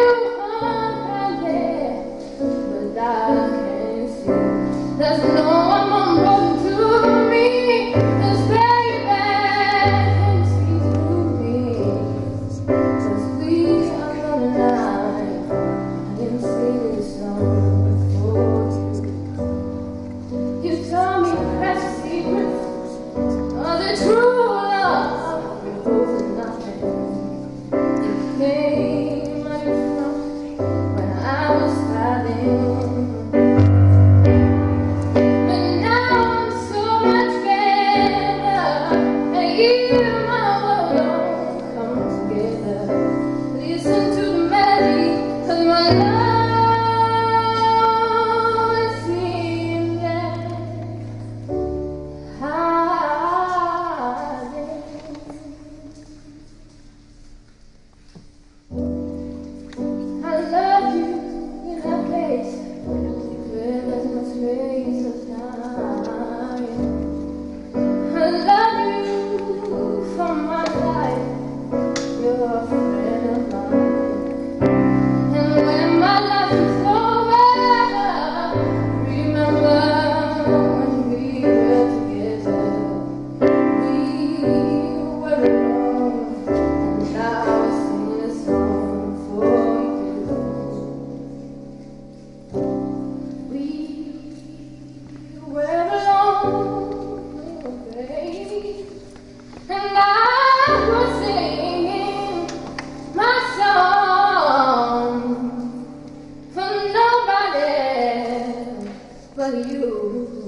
are there, but I can't see. There's no one more to me. This baby can see through me. Just we are alive. I didn't see this song before you. You told me precious secrets of the true love. You're both nothing. You came out of front when I was hiding. But now I'm so much better. And you, my world, don't come together. Listen to the melody, 'cause my love is in there. I love you in that place where there's no space of time. I love you for my life. You're a friend of mine. And when my life is over, remember when we were together. We were alone, and now I sing a song for you. We were alone, baby, and I was singing my song for nobody but you.